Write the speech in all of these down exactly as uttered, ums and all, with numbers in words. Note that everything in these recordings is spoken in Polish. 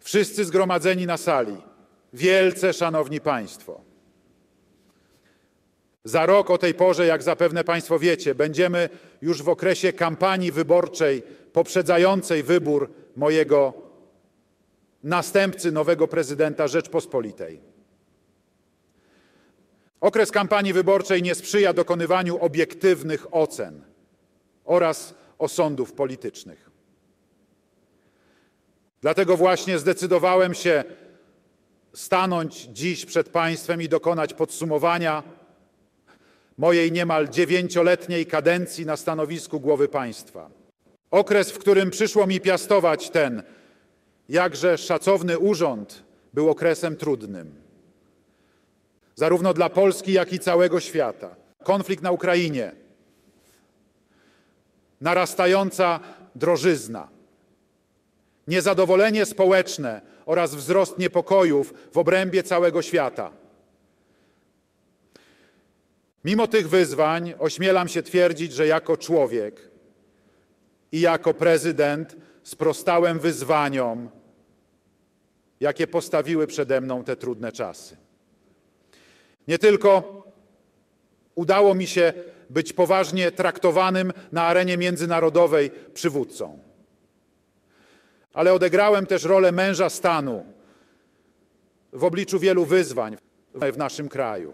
Wszyscy zgromadzeni na sali, wielce szanowni Państwo, za rok o tej porze, jak zapewne Państwo wiecie, będziemy już w okresie kampanii wyborczej poprzedzającej wybór mojego następcy, nowego prezydenta Rzeczpospolitej. Okres kampanii wyborczej nie sprzyja dokonywaniu obiektywnych ocen oraz osądów politycznych. Dlatego właśnie zdecydowałem się stanąć dziś przed Państwem i dokonać podsumowania mojej niemal dziewięcioletniej kadencji na stanowisku głowy państwa. Okres, w którym przyszło mi piastować ten jakże szacowny urząd, był okresem trudnym. Zarówno dla Polski, jak i całego świata. Konflikt na Ukrainie, narastająca drożyzna, niezadowolenie społeczne oraz wzrost niepokojów w obrębie całego świata. Mimo tych wyzwań ośmielam się twierdzić, że jako człowiek i jako prezydent sprostałem wyzwaniom, jakie postawiły przede mną te trudne czasy. Nie tylko udało mi się być poważnie traktowanym na arenie międzynarodowej przywódcą, ale odegrałem też rolę męża stanu w obliczu wielu wyzwań w naszym kraju.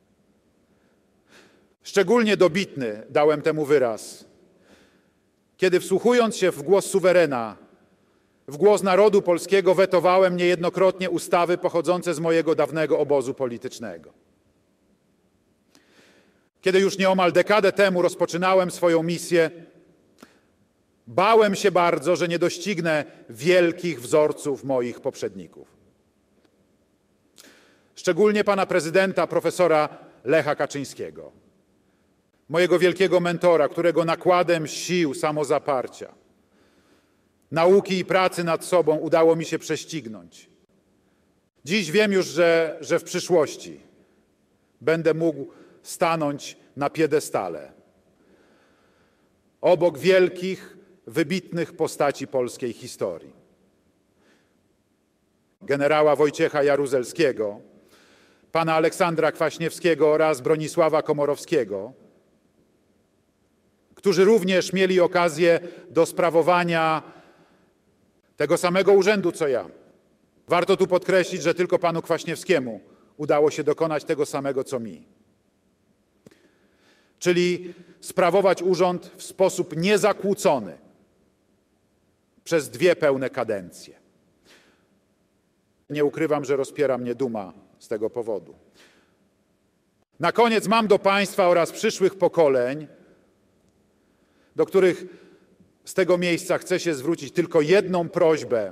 Szczególnie dobitny dałem temu wyraz, kiedy wsłuchując się w głos suwerena, w głos narodu polskiego, wetowałem niejednokrotnie ustawy pochodzące z mojego dawnego obozu politycznego. Kiedy już nieomal dekadę temu rozpoczynałem swoją misję, bałem się bardzo, że nie doścignę wielkich wzorców moich poprzedników. Szczególnie pana prezydenta, profesora Lecha Kaczyńskiego, mojego wielkiego mentora, którego nakładem sił, samozaparcia, nauki i pracy nad sobą udało mi się prześcignąć. Dziś wiem już, że, że w przyszłości będę mógł stanąć na piedestale obok wielkich, wybitnych postaci polskiej historii. Generała Wojciecha Jaruzelskiego, pana Aleksandra Kwaśniewskiego oraz Bronisława Komorowskiego, którzy również mieli okazję do sprawowania tego samego urzędu, co ja. Warto tu podkreślić, że tylko panu Kwaśniewskiemu udało się dokonać tego samego, co mi. Czyli sprawować urząd w sposób niezakłócony przez dwie pełne kadencje. Nie ukrywam, że rozpiera mnie duma z tego powodu. Na koniec mam do państwa oraz przyszłych pokoleń, do których z tego miejsca chcę się zwrócić, tylko jedną prośbę.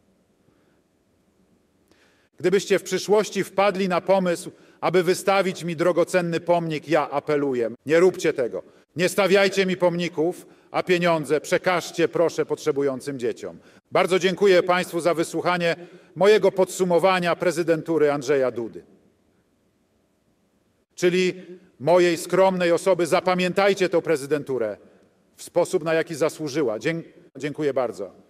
Gdybyście w przyszłości wpadli na pomysł, aby wystawić mi drogocenny pomnik, ja apeluję, nie róbcie tego. Nie stawiajcie mi pomników, a pieniądze przekażcie proszę potrzebującym dzieciom. Bardzo dziękuję Państwu za wysłuchanie mojego podsumowania prezydentury Andrzeja Dudy. Czyli mojej skromnej osoby. Zapamiętajcie tę prezydenturę w sposób, na jaki zasłużyła. Dziękuję bardzo.